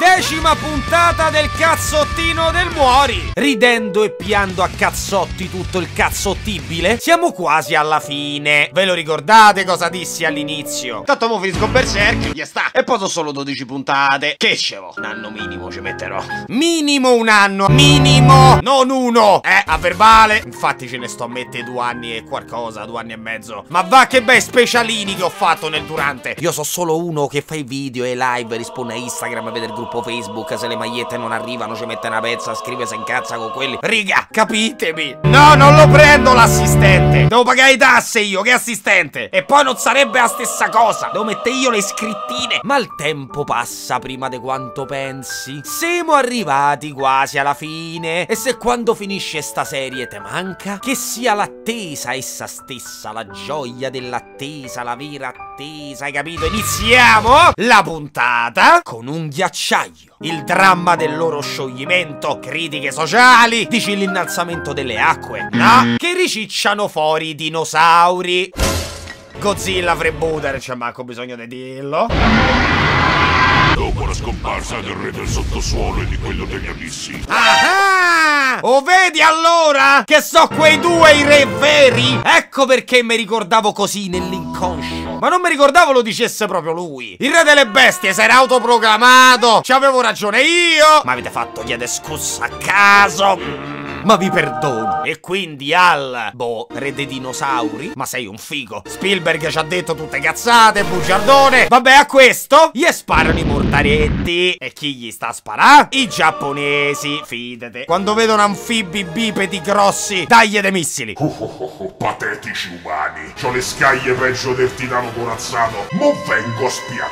10ª puntata del cazzottino del Muori. Ridendo e piando a cazzotti tutto il cazzottibile, siamo quasi alla fine. Ve lo ricordate cosa dissi all'inizio? Tanto mo finisco Berserk, gli sta. E poi sono solo 12 puntate. Che c'evo? Un anno minimo ci metterò. Minimo un anno. Minimo, non uno. A verbale. Infatti ce ne sto a mettere 2 anni e qualcosa, 2 anni e mezzo. Ma va che bei specialini che ho fatto nel durante. Io so solo uno che fa i video e live, risponde a Instagram, vede il gruppo Facebook, se le magliette non arrivano ci mette una pezza, scrive se incazza con quelli. Riga, capitemi. No, non lo prendo l'assistente. Devo pagare le tasse io, che assistente. E poi non sarebbe la stessa cosa. Devo mettere io le scrittine. Ma il tempo passa prima di quanto pensi. Siamo arrivati quasi alla fine. E se quando finisce sta serie te manca, che sia l'attesa essa stessa, la gioia dell'attesa, la vera attesa, hai capito? Iniziamo la puntata con un ghiacciaio, il dramma del loro scioglimento, critiche sociali, dici l'innalzamento delle acque, no? Che ricicciano fuori i dinosauri. Godzilla freebooter, c'è manco bisogno di dirlo. Dopo la scomparsa del re del sottosuolo e di quello degli abissi. Ah! Oh, vedi allora che so quei due i re veri? Ecco perché mi ricordavo così nell'inconscio. Ma non mi ricordavo lo dicesse proprio lui. Il re delle bestie si era autoproclamato. Ci avevo ragione io. Ma avete fatto chiedere scusa a caso. Ma vi perdono. E quindi al re dei dinosauri. Ma sei un figo. Spielberg ci ha detto tutte cazzate, bugiardone. Vabbè, a questo gli sparano i mortaretti. E chi gli sta a sparare? I giapponesi, fidate. Quando vedono anfibi bipedi grossi, dagli dei missili. Patetici umani. C'ho le scaglie peggio del titano corazzato. Mo vengo a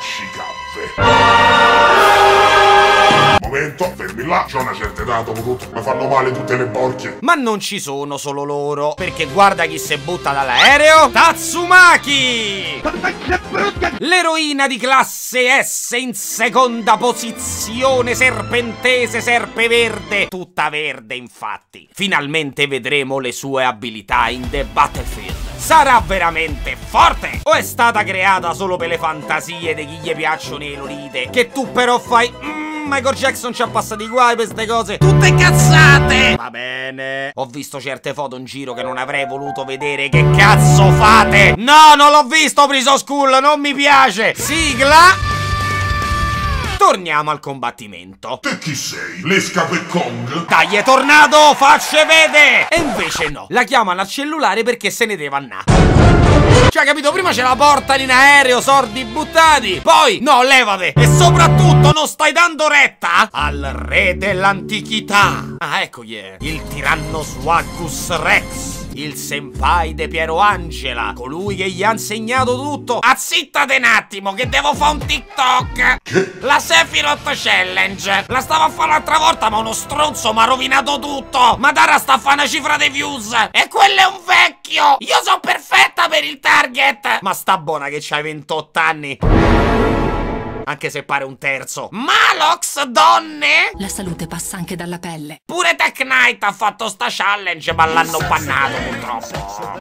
spiaccicave. Momento, fermi là, c'ho una certa età, dopo tutto, mi fanno male tutte le borchie. Ma non ci sono solo loro, perché guarda chi si butta dall'aereo. Tatsumaki! L'eroina di classe S in seconda posizione, serpentese, serpeverde, tutta verde infatti. Finalmente vedremo le sue abilità in The Battlefield. Sarà veramente forte? O è stata creata solo per le fantasie di chi gli piacciono le lolite, che tu però fai... Michael Jackson ci ha passati i guai per queste cose. Tutte cazzate. Va bene. Ho visto certe foto in giro che non avrei voluto vedere. Che cazzo fate? No, non l'ho visto Prison School. Non mi piace. Sigla. Torniamo al combattimento. Te chi sei? L'escape Kong? Dai, tornato, facce vede! E invece no, la chiamano al cellulare perché se ne deve andare. Cioè, capito? Prima ce la portano in aereo, sordi buttati. Poi, no, levate. E soprattutto non stai dando retta al re dell'antichità. Ah, ecco chi è. Il Tyrannosaurus Rex. Il senpai de Piero Angela, colui che gli ha insegnato tutto. Azzittate un attimo che devo fare un TikTok. La Sephiroth Challenge la stavo a fare l'altra volta, ma uno stronzo mi ha rovinato tutto. Madara sta a fare una cifra dei views e quello è un vecchio. Io sono perfetta per il target. Ma sta buona che c'hai 28 anni, anche se pare un terzo. Malox, donne? La salute passa anche dalla pelle. Pure Tech Knight ha fatto sta challenge, ma l'hanno bannato purtroppo.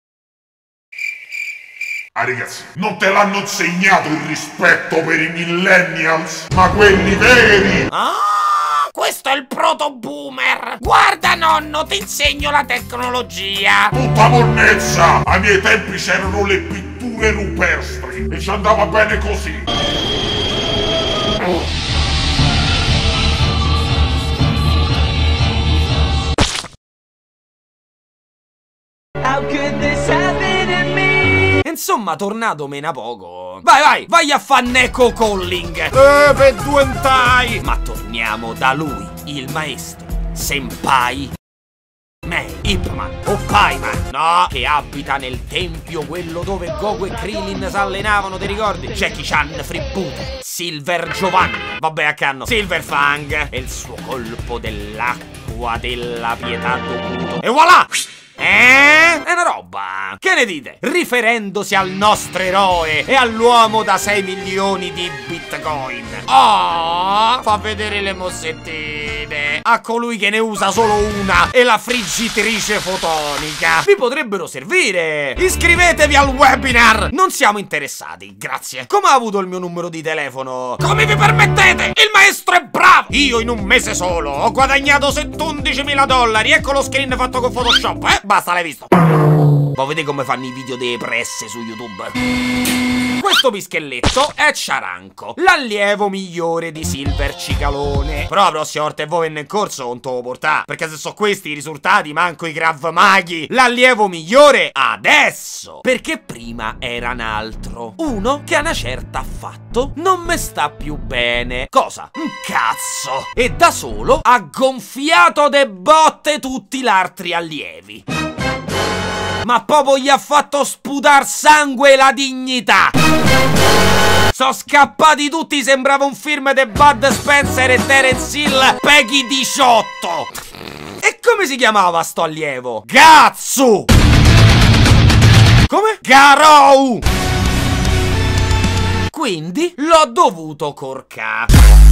Ah ragazzi, non te l'hanno insegnato il rispetto per i millennials, ma quelli veri. Ah, questo è il proto boomer. Guarda nonno, ti insegno la tecnologia. Tutta monnezza. Ai miei tempi c'erano le pitture rupestri e ci andava bene così. How could this happen to me? Insomma, tornato mena poco. Vai a fa Neko Calling. Per due entai. Ma torniamo da lui, il maestro, senpai Ip Man o Paiman, no, che abita nel tempio, quello dove Goku e Krillin si allenavano, ti ricordi? Jackie Chan Freebooter, Silver Giovanni, vabbè a canno, Silver Fang e il suo colpo dell'acqua della pietà dovuto. E voilà! È una roba. Che ne dite? Riferendosi al nostro eroe e all'uomo da 6 milioni di bitcoin. Oh, fa vedere le mossettine. a colui che ne usa solo una e la friggitrice fotonica. Vi potrebbero servire. Iscrivetevi al webinar. Non siamo interessati, grazie. Come ha avuto il mio numero di telefono? Come vi permettete? Il maestro è bravo. Io in un mese solo ho guadagnato $11.000. Ecco lo screen fatto con Photoshop, Basta, l'hai visto. Ma vedete come fanno i video delle presse su YouTube? Questo pischelletto è Ciaranco, l'allievo migliore di Silver Cicalone. Però la prossima volta che voi venne in corso non te lo portà, perché se so questi i risultati manco i Krav Maghi. L'allievo migliore adesso, perché prima era un altro. Uno che a una certa ha fatto non me sta più bene. Cosa? Un cazzo. E da solo ha gonfiato de botte tutti gli altri allievi. Ma proprio gli ha fatto sputar sangue e la dignità. Sono scappati tutti, sembrava un film di Bud Spencer e Terence Hill, Peggy 18. E come si chiamava sto allievo? Gatsu! Come? Garou! Quindi l'ho dovuto corcare.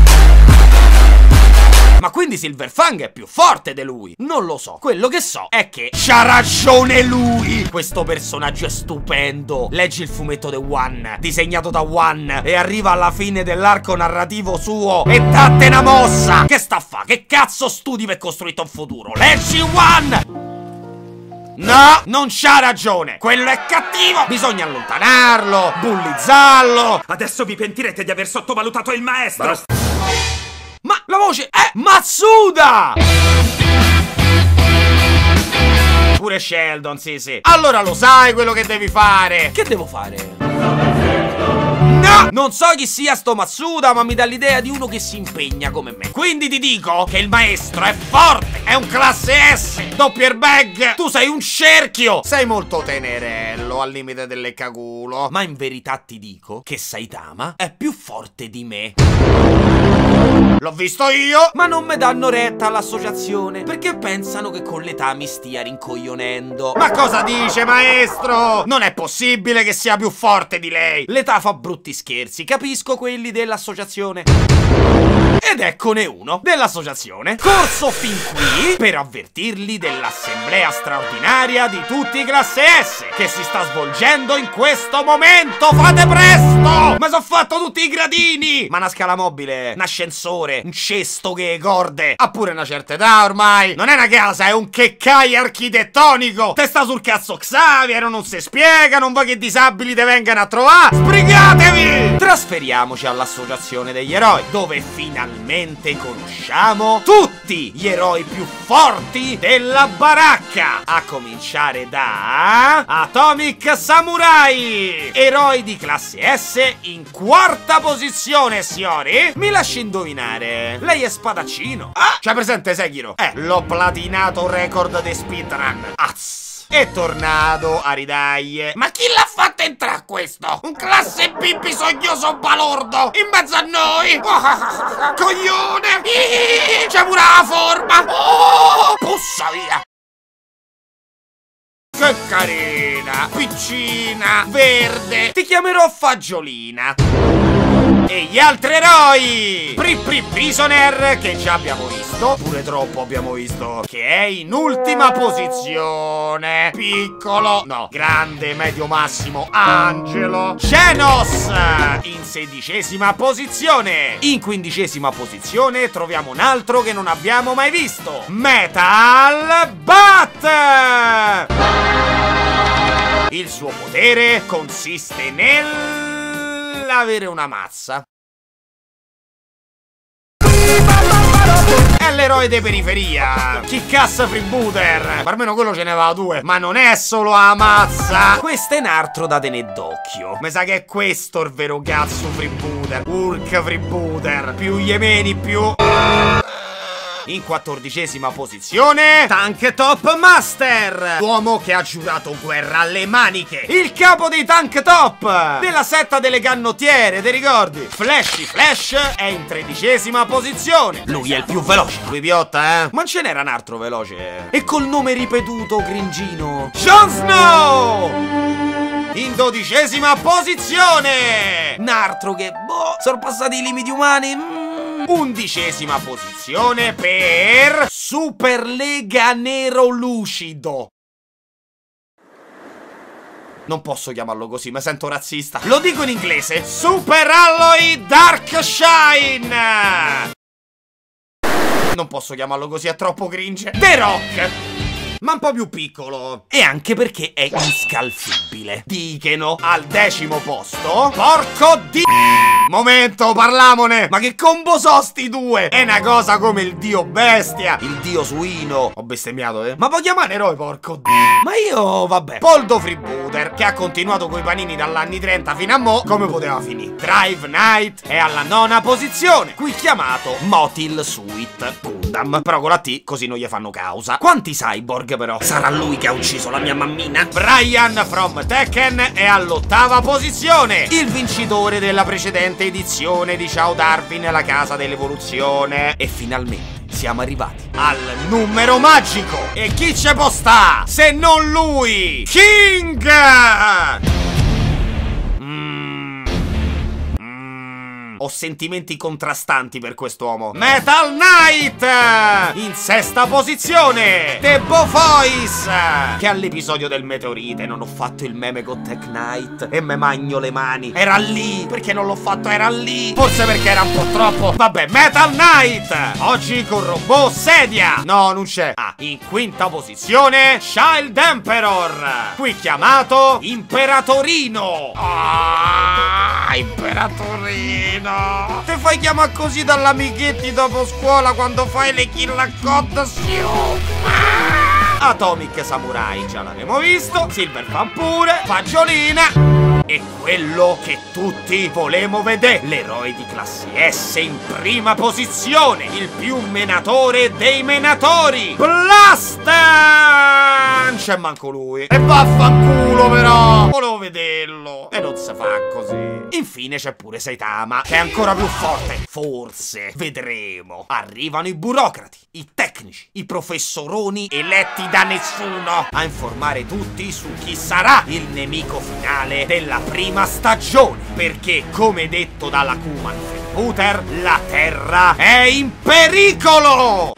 Ma quindi Silverfang è più forte di lui? Non lo so. Quello che so è che c'ha ragione lui. Questo personaggio è stupendo. Leggi il fumetto di One, disegnato da One, e arriva alla fine dell'arco narrativo suo e datte una mossa. Che sta a fa? Che cazzo studi per costruire un futuro? Leggi One! No, non c'ha ragione. Quello è cattivo. Bisogna allontanarlo, bullizzarlo. Adesso vi pentirete di aver sottovalutato il maestro. Basta. Ma la voce è Matsuda! Pure Sheldon, sì. Allora lo sai quello che devi fare. Che devo fare? No! Non so chi sia sto Matsuda, ma mi dà l'idea di uno che si impegna come me. Quindi ti dico che il maestro è forte, è un classe S, doppio airbag. Tu sei un cerchio. Sei molto tenerello, al limite del leccaculo. Ma in verità ti dico che Saitama è più forte di me. L'ho visto io, ma non mi danno retta all'associazione, perché pensano che con l'età mi stia rincoglionendo. Ma cosa dice, maestro? Non è possibile che sia più forte di lei. L'età fa brutti scherzi, capisco quelli dell'associazione. Ed eccone uno dell'associazione. Corso fin qui per avvertirli dell'assemblea straordinaria di tutti i classe S che si sta svolgendo in questo momento. Fate presto! Ma sono fatto tutti i gradini! Ma una scala mobile, un ascensore, un cesto che corde. Ha pure una certa età ormai. Non è una casa, è un checkai architettonico. Te sta sul cazzo Xavier, non si spiega, non vuoi che i disabili te vengano a trovare. Sbrigatevi! Trasferiamoci all'associazione degli eroi, dove finalmente conosciamo tutti gli eroi più forti della baracca, a cominciare da Atomic Samurai, eroi di classe S in quarta posizione, signori. Mi lasci indovinare, lei è spadaccino. C'è presente Sekiro? L'ho platinato record di speedrun. E Tornado a ridaglie. Ma chi l'ha fatto entrare questo? Un classe B bisognoso balordo in mezzo a noi. Coglione. C'è pure la forma. Pussa via. Che carina, piccina, verde. Ti chiamerò Fagiolina. E gli altri eroi! Prisoner, che già abbiamo visto, pure troppo abbiamo visto, che è in ultima posizione. Piccolo, no, grande, medio, massimo, Angelo. Genos, in 16ª posizione. In 15ª posizione troviamo un altro che non abbiamo mai visto, Metal Bat. Il suo potere consiste nell'avere una mazza. È l'eroe di periferia, Kick-Ass Freebooter. Almeno quello ce ne aveva due. Ma non è solo la mazza. Questo è un altro da tenere d'occhio. Mi sa che è questo il vero cazzo Freebooter. Urk Freebooter. Più Yemeni, più... In 14ª posizione, Tank Top Master, l'uomo che ha giurato guerra alle maniche, il capo dei Tank Top, della setta delle cannottiere, ti ricordi? Flashy Flash è in 13ª posizione. Lui è il più veloce. Lui piotta, Ma ce n'era un altro veloce. E col nome ripetuto cringino, Jon Snow! In 12ª posizione, un altro che, sono passati i limiti umani. 11ª posizione per Superlega Nero Lucido. Non posso chiamarlo così, mi sento razzista. Lo dico in inglese. Super Alloy Dark Shine. Non posso chiamarlo così, è troppo cringe. The Rock, ma un po' più piccolo. E anche perché è inscalfibile. Dicono al 10º posto. Porco di... Momento, parlamone. Ma che combo so sti due? È una cosa come il dio bestia, il dio suino. Ho bestemmiato, eh? Ma può chiamare eroe, porco di... Ma io, vabbè. Poldo Freebooter, che ha continuato coi panini dall'anni 30 fino a mo', come poteva finire? Drive Night è alla 9ª posizione, qui chiamato Motil Suit Gundam, però con la T, così non gli fanno causa. Quanti cyborg però? Sarà lui che ha ucciso la mia mammina? Brian from Tekken è all'8ª posizione, il vincitore della precedente edizione di Ciao Darwin, la casa dell'evoluzione. E finalmente siamo arrivati al numero magico. E chi c'è può sta se non lui? King! Ho sentimenti contrastanti per quest'uomo. Metal Knight! In 6ª posizione, The Bofois, che all'episodio del meteorite non ho fatto il meme con Tech Knight e me magno le mani. Era lì, perché non l'ho fatto, era lì. Forse perché era un po' troppo. Vabbè, Metal Knight! Oggi con robot sedia. No, non c'è. Ah, in 5ª posizione, Child Emperor, qui chiamato Imperatorino. Imperatorino. Te fai chiamare così dall'amichetti dopo scuola quando fai le kill a cod. Atomic Samurai già l'abbiamo visto. Silver Fan pure. Fagiolina. E quello che tutti volevamo vedere, l'eroe di classe S in prima posizione, il più menatore dei menatori, Blastan! C'è manco lui. E vaffanculo però! Volevo vederlo. E non si fa così. Infine c'è pure Saitama, che è ancora più forte. Forse, vedremo. Arrivano i burocrati, i tecnici, i professoroni eletti da nessuno a informare tutti su chi sarà il nemico finale della prima stagione. Perché, come detto dalla Kuman Freebooter, la Terra è in pericolo!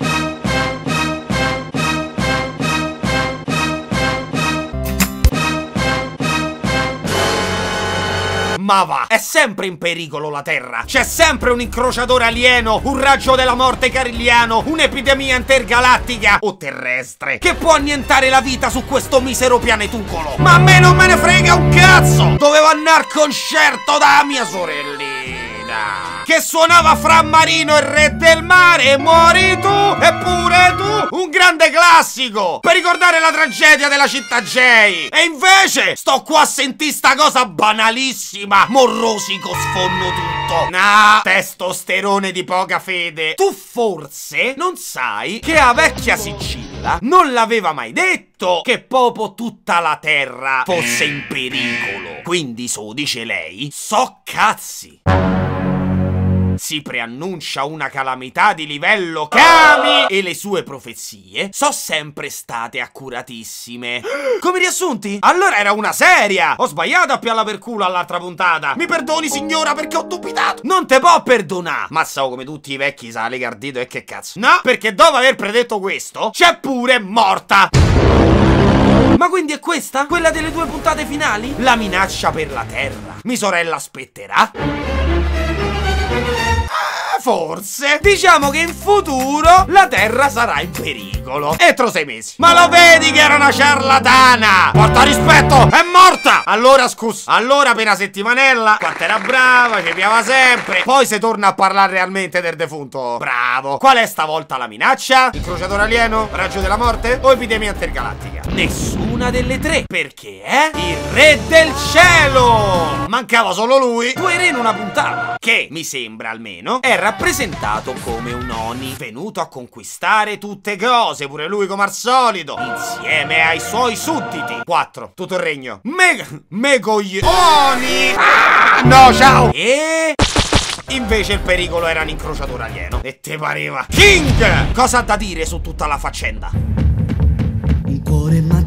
Ma va, è sempre in pericolo la Terra. C'è sempre un incrociatore alieno, un raggio della morte carilliano, un'epidemia intergalattica o terrestre che può annientare la vita su questo misero pianetucolo. Ma a me non me ne frega un cazzo! Dovevo andare al concerto da mia sorellina che suonava Fra Marino e Re del Mare, muori tu, eppure tu, un grande classico per ricordare la tragedia della città J. E invece sto qua a sentire sta cosa banalissima, morrosico, sfonno tutto. Nah, testosterone di poca fede. Tu forse non sai che a vecchia Sicilia non l'aveva mai detto che proprio tutta la terra fosse in pericolo. Quindi, so dice lei, so cazzi. Si preannuncia una calamità di livello Kami e le sue profezie sono sempre state accuratissime. Come riassunti? Allora era una seria. Ho sbagliato a pialla per culo all'altra puntata. Mi perdoni signora perché ho dubitato. Non te può perdonare. Ma so come tutti i vecchi sa legardito e che cazzo. No, perché dopo aver predetto questo c'è pure morta. Ma quindi è questa? Quella delle 2 puntate finali? La minaccia per la Terra. Mia sorella aspetterà? Forse. Diciamo che in futuro la Terra sarà in pericolo entro 6 mesi. Ma lo vedi che era una ciarlatana? Porta rispetto, è morta. Allora scusa, allora per una settimanella quanto era brava, ci piava sempre. Poi se torna a parlare realmente del defunto. Bravo. Qual è stavolta la minaccia? Incrociatore alieno? Raggio della morte? O epidemia intergalattica? Nessuna delle 3. Perché è il Re del Cielo. Mancava solo lui. 2 re in una puntata. Che, mi sembra almeno, è rappresentato come un Oni venuto a conquistare tutte cose, pure lui come al solito, insieme ai suoi sudditi. 4. Tutto il regno. Megoglioni. No, ciao. E... invece il pericolo era un incrociatore alieno. E te pareva? King! Cosa ha da dire su tutta la faccenda? Un cuore matto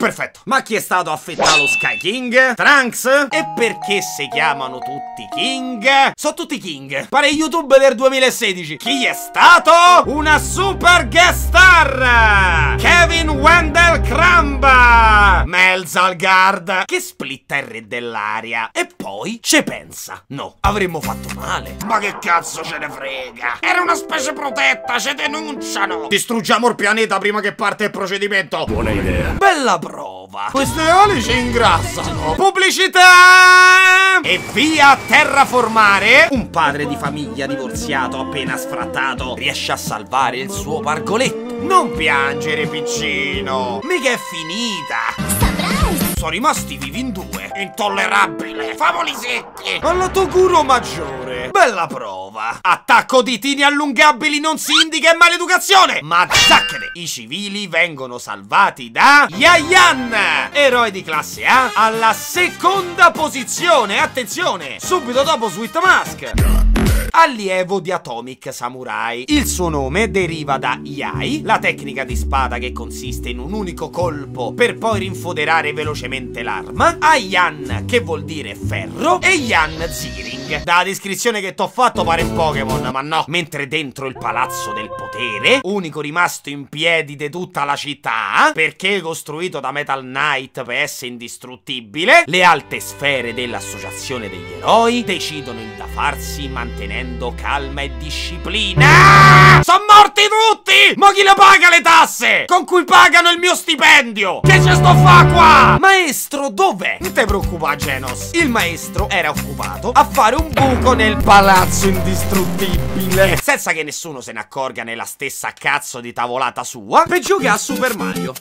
Perfetto. Ma chi è stato affettato lo Sky King? Trunks? E perché si chiamano tutti King? Sono tutti King. Pare YouTube del 2016. Chi è stato? Una super guest star! Kevin Wendell Crumb! Mel Zalgard, che splitta il re dell'aria. E poi ci pensa. No, avremmo fatto male. Ma che cazzo ce ne frega? Era una specie protetta, ci denunciano. Distruggiamo il pianeta prima che parte il procedimento. Buona idea. Bella prova. Queste ali ci ingrassano. Pubblicità! E via a terraformare. Un padre di famiglia divorziato appena sfrattato riesce a salvare il suo pargoletto. Non piangere, piccino. Mica è finita. Sono rimasti vivi in due. Intollerabile. Favoli secchi. Alla Toguro maggiore. Bella prova. Attacco di tini allungabili non si indica in maleducazione. Ma zacchene. I civili vengono salvati da Yayan, eroe di classe A, alla seconda posizione. Attenzione. Subito dopo Sweet Mask, allievo di Atomic Samurai. Il suo nome deriva da Yai, la tecnica di spada che consiste in un unico colpo per poi rinfoderare velocemente l'arma, Ayan, che vuol dire ferro, e Yan Ziring. Dalla descrizione che t'ho fatto pare un Pokémon, ma no. Mentre dentro il palazzo del potere, unico rimasto in piedi di tutta la città, perché costruito da Metal Knight per essere indistruttibile, le alte sfere dell'associazione degli eroi decidono il da farsi mantenendo calma e disciplina. Sono morti tutti! Ma chi le paga le tasse? Con cui pagano il mio stipendio? Che ci sto a fa qua? Maestro, dov'è? Non te preoccupare, Genos. Il maestro era occupato a fare un buco nel palazzo indistruttibile, senza che nessuno se ne accorga nella stessa cazzo di tavolata sua, per giocare a Super Mario.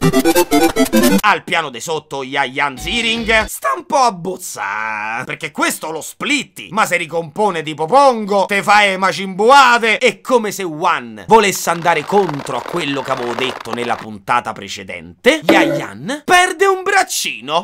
Al piano di sotto Yayan Ziring sta un po' a bozzare, perché questo lo splitti, ma se ricompone tipo Pongo, te fai macimbuate. È come se One volesse andare contro a quello che avevo detto nella puntata precedente. Yayan perde un braccino.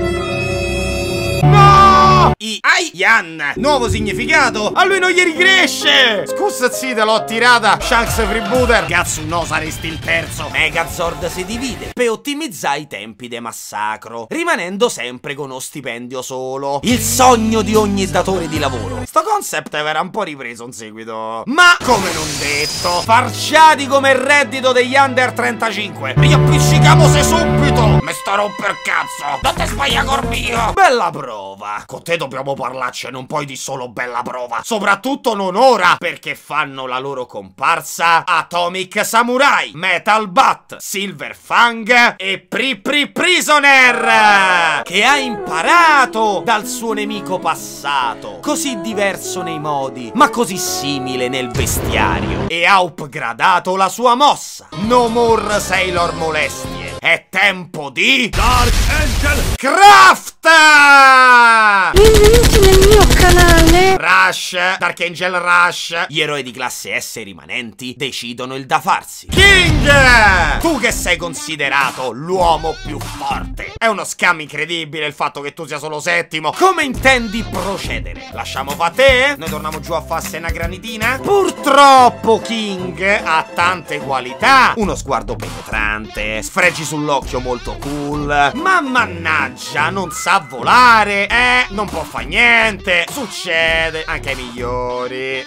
No! Yayan, nuovo significato. A lui non gli ricresce. Scusa zita, l'ho tirata. Shanks Freebooter. Cazzo no, saresti il terzo. Megazord si divide per ottimizzare i tempi de massacro, rimanendo sempre con uno stipendio solo. Il sogno di ogni datore di lavoro. Sto concept verrà un po' ripreso in seguito, ma come non detto, farciati come il reddito degli under 35. Riappiccichiamo se subito. Me sto a romper cazzo. Non te sbaglia corpio. Bella prova. Con te dobbiamo parlarcene un po' di solo bella prova. Soprattutto non ora, perché fanno la loro comparsa Atomic Samurai, Metal Bat, Silver Fang e Prisoner, che ha imparato dal suo nemico passato, così diverso nei modi, ma così simile nel bestiario, e ha upgradato la sua mossa. No more Sailor molestie. È tempo di Dark Angel Craft! Benvenuti nel mio canale. Rush, Dark Angel Rush. Gli eroi di classe S rimanenti decidono il da farsi. King! Tu che sei considerato l'uomo più forte. È uno scam incredibile il fatto che tu sia solo settimo. Come intendi procedere? Lasciamo fa te? Noi torniamo giù a farsi una granitina? Purtroppo King ha tante qualità. Uno sguardo penetrante, sfregi sull'occhio molto cool, ma mannaggia, non sa volare, non può fare niente. Succede anche ai migliori.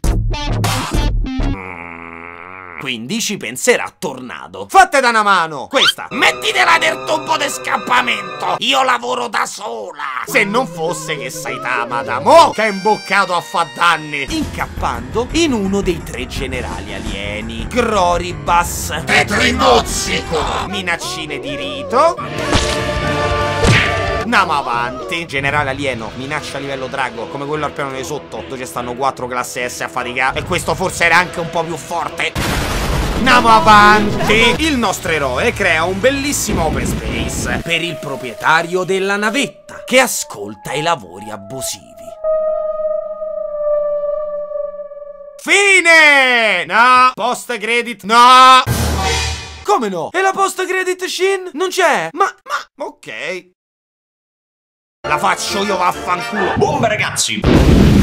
Quindi ci penserà Tornado. Fatte da una mano. Questa mettitela nel tubo di scappamento. Io lavoro da sola. Se non fosse che Saitama da mo che è imboccato a fa danni, incappando in uno dei 3 generali alieni, Gloribus, Tetrinozzico, minaccine di rito. Andiamo avanti. Generale alieno, minaccia a livello drago, come quello al piano di sotto, dove ci stanno 4 classe S a faticare. E questo forse era anche un po' più forte. Andiamo avanti. Il nostro eroe crea un bellissimo open space per il proprietario della navetta, che ascolta i lavori abusivi. Fine! No! Post credit? No! Come no? E la post credit Shin? Non c'è? Ma ok. La faccio io, vaffanculo. Bomba ragazzi!